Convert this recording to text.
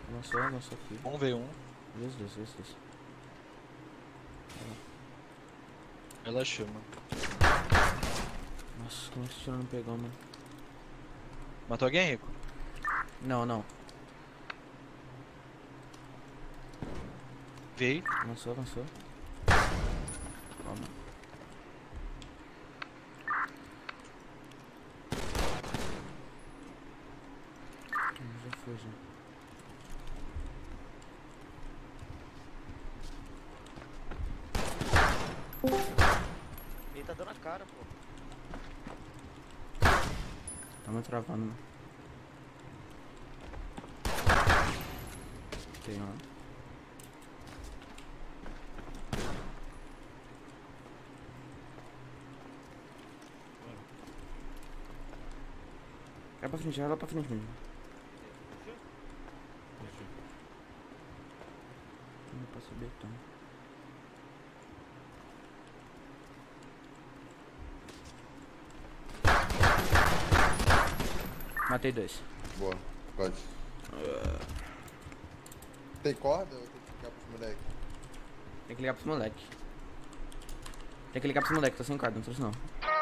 Lançou aqui. 1v1. Desce. Relaxa, mano. Nossa, como é que esse tiro não pegou, mano? Matou alguém, Rico? Não. Vi. Lançou. Toma. Já foi, já. Ele tá dando a cara, pô. Tamo travando, mano. Tem uma. Vai pra frente mesmo. Não passa betão. Matei 2. Boa, pode. Tem corda ou tem que ficar pros moleques? Tem que ligar pros moleque. Tô sem corda, não trouxe não.